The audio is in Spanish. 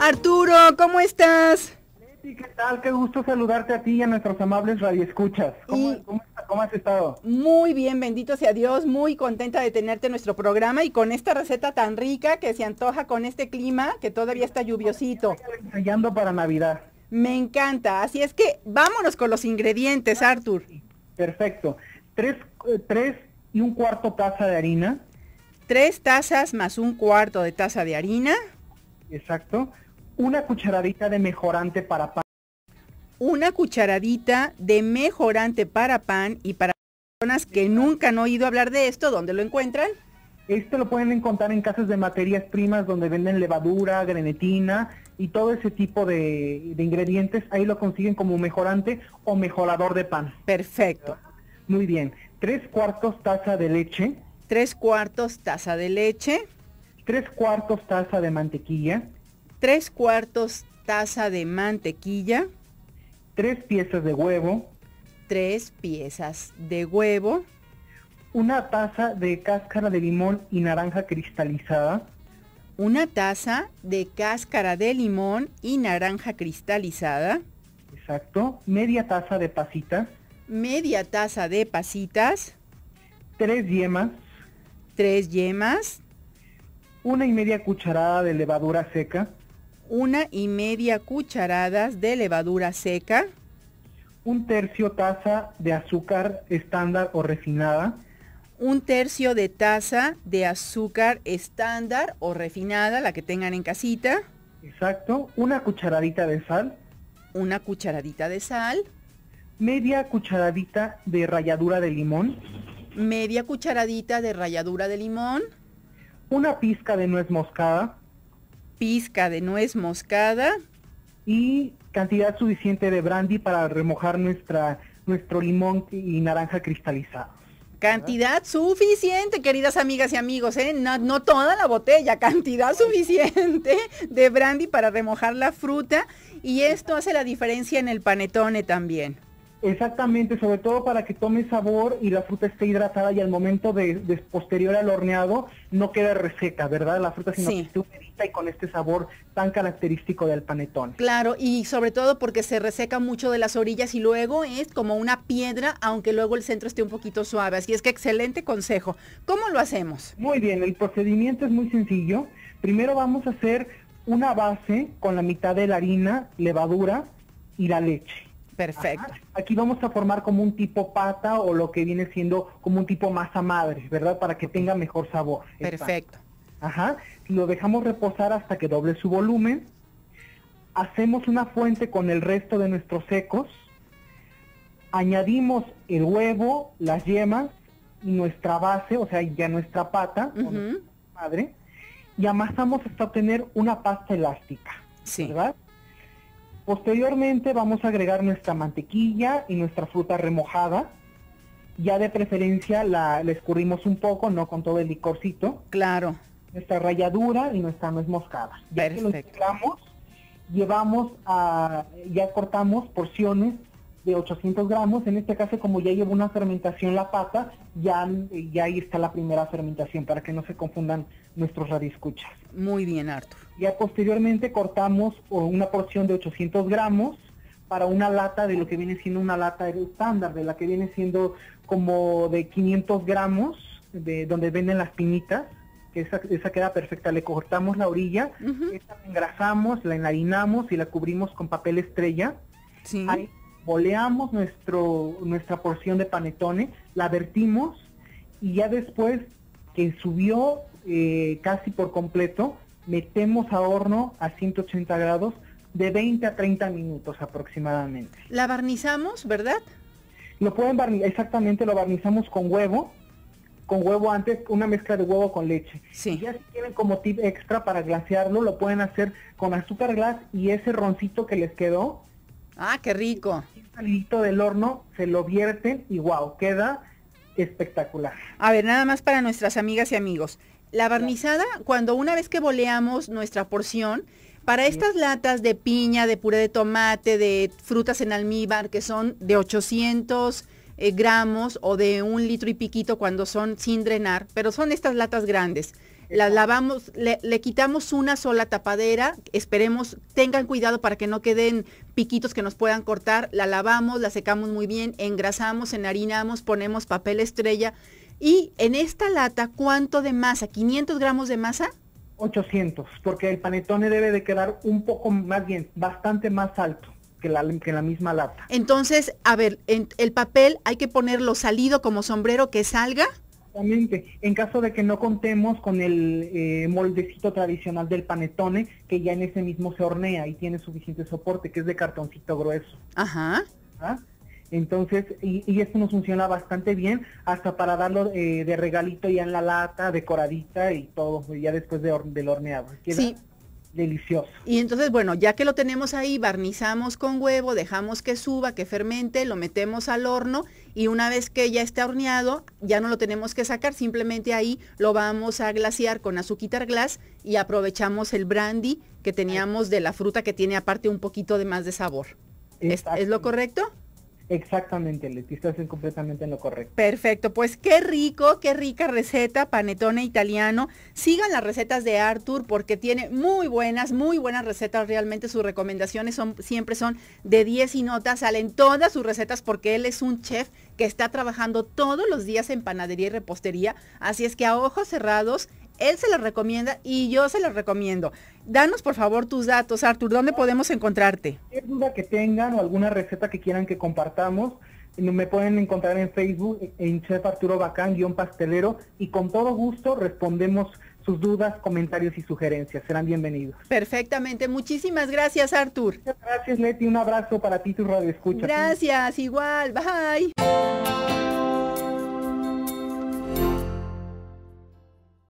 Arturo, ¿cómo estás? Leti, ¿qué tal? Qué gusto saludarte a ti y a nuestros amables radioescuchas. ¿Cómo has estado? Muy bien, bendito sea Dios, muy contenta de tenerte en nuestro programa y con esta receta tan rica que se antoja con este clima que todavía está lluviosito. Ensayando para Navidad. Me encanta, así es que vámonos con los ingredientes, Artur. Perfecto. Tres y un cuarto taza de harina. 3 tazas más un cuarto de taza de harina. Exacto. Una cucharadita de mejorante para pan. Una cucharadita de mejorante para pan y para personas que nunca han oído hablar de esto, ¿dónde lo encuentran? Este lo pueden encontrar en casas de materias primas donde venden levadura, grenetina y todo ese tipo de ingredientes. Ahí lo consiguen como mejorante o mejorador de pan. Perfecto. Muy bien. 3/4 taza de leche. 3/4 taza de leche. 3/4 taza de mantequilla. 3/4 taza de mantequilla. 3 piezas de huevo. 3 piezas de huevo. Una taza de cáscara de limón y naranja cristalizada. Una taza de cáscara de limón y naranja cristalizada. Exacto. Media taza de pasitas. Media taza de pasitas. 3 yemas. 3 yemas. 1,5 cucharada de levadura seca. 1,5 cucharadas de levadura seca. 1/3 taza de azúcar estándar o refinada. 1/3 de taza de azúcar estándar o refinada, la que tengan en casita. Exacto. Una cucharadita de sal. Una cucharadita de sal. Media cucharadita de ralladura de limón. Media cucharadita de ralladura de limón. Una pizca de nuez moscada. Pizca de nuez moscada. Y cantidad suficiente de brandy para remojar nuestro limón y naranja cristalizado. Cantidad suficiente, queridas amigas y amigos, ¿eh? No toda la botella, cantidad suficiente de brandy para remojar la fruta. Y esto hace la diferencia en el panetone también. Exactamente, sobre todo para que tome sabor y la fruta esté hidratada y al momento de posterior al horneado no quede reseca, ¿verdad? La fruta sino que esté humedita y con este sabor tan característico del panetón. Claro, y sobre todo porque se reseca mucho de las orillas y luego es como una piedra, aunque luego el centro esté un poquito suave. Así es que excelente consejo. ¿Cómo lo hacemos? Muy bien, el procedimiento es muy sencillo. Primero vamos a hacer una base con la mitad de la harina, levadura y la leche. Perfecto. Ajá. Aquí vamos a formar como un tipo pata o lo que viene siendo como un tipo masa madre, ¿verdad? Para que tenga mejor sabor. Perfecto. Ajá. Lo dejamos reposar hasta que doble su volumen. Hacemos una fuente con el resto de nuestros secos. Añadimos el huevo, las yemas y nuestra base, o sea, ya nuestra pata, o nuestra madre, y amasamos hasta obtener una pasta elástica, ¿verdad? Posteriormente vamos a agregar nuestra mantequilla y nuestra fruta remojada. Ya de preferencia la escurrimos un poco, no con todo el licorcito. Claro. Nuestra ralladura y nuestra nuez moscada. Ya que lo mezclamos, ya cortamos porciones de 800 gramos. En este caso, como ya lleva una fermentación la pata, ya ahí está la primera fermentación, para que no se confundan nuestros radioescuchas. Muy bien, Artur. Ya posteriormente cortamos una porción de 800 gramos para una lata de lo que viene siendo una lata estándar, de la que viene siendo como de 500 gramos, de donde venden las pinitas, que esa queda perfecta. Le cortamos la orilla, esta la engrasamos, la enharinamos y la cubrimos con papel estrella. Sí. Ahí boleamos nuestra porción de panetone, la vertimos y ya después que subió casi por completo, metemos a horno a 180 grados de 20 a 30 minutos aproximadamente. La barnizamos, ¿verdad? Lo pueden barnizar, exactamente, lo barnizamos con huevo antes, una mezcla de huevo con leche. Sí. Y ya si quieren como tip extra para glasearlo, lo pueden hacer con azúcar glass y ese roncito que les quedó. Ah, qué rico. Salidito del horno, se lo vierten y wow, queda espectacular. A ver, nada más para nuestras amigas y amigos. La barnizada, cuando una vez que boleamos nuestra porción, para estas latas de piña, de puré de tomate, de frutas en almíbar, que son de 800 gramos o de 1 litro y piquito cuando son sin drenar, pero son estas latas grandes. las lavamos, le quitamos una sola tapadera, esperemos, tengan cuidado para que no queden piquitos que nos puedan cortar, la lavamos, la secamos muy bien, engrasamos, enharinamos, ponemos papel estrella y en esta lata, ¿cuánto de masa? ¿500 gramos de masa? 800, porque el panetone debe de quedar un poco más bien, bastante más alto que la misma lata. Entonces, a ver, el papel hay que ponerlo salido como sombrero que salga. Exactamente. En caso de que no contemos con el moldecito tradicional del panetone, que ya en ese mismo se hornea y tiene suficiente soporte, que es de cartoncito grueso. Ajá. ¿Ah? Entonces, y esto nos funciona bastante bien, hasta para darlo de regalito ya en la lata, decoradita y todo, ya después del horneado. Queda sí. Delicioso. Y entonces, bueno, ya que lo tenemos ahí, barnizamos con huevo, dejamos que suba, que fermente, lo metemos al horno y una vez que ya está horneado, ya no lo tenemos que sacar, simplemente ahí lo vamos a glasear con azuquitar glass y aprovechamos el brandy que teníamos de la fruta que tiene aparte un poquito de más de sabor. ¿Es lo correcto? Exactamente, Leti, estás completamente en lo correcto. Perfecto, pues qué rico, qué rica receta, panetone italiano. Sigan las recetas de Artur porque tiene muy buenas recetas, realmente sus recomendaciones siempre son de 10 y nota, salen todas sus recetas porque él es un chef que está trabajando todos los días en panadería y repostería, así es que a ojos cerrados, él se los recomienda y yo se los recomiendo. Danos por favor tus datos, Artur, ¿dónde podemos encontrarte? Cualquier duda que tengan o alguna receta que quieran que compartamos, me pueden encontrar en Facebook, en Chef Arturo Bacán, _pastelero, y con todo gusto respondemos sus dudas, comentarios y sugerencias. Serán bienvenidos. Perfectamente, muchísimas gracias, Artur. Muchas gracias, Leti, un abrazo para ti, tu radio escucha. Gracias, igual, bye.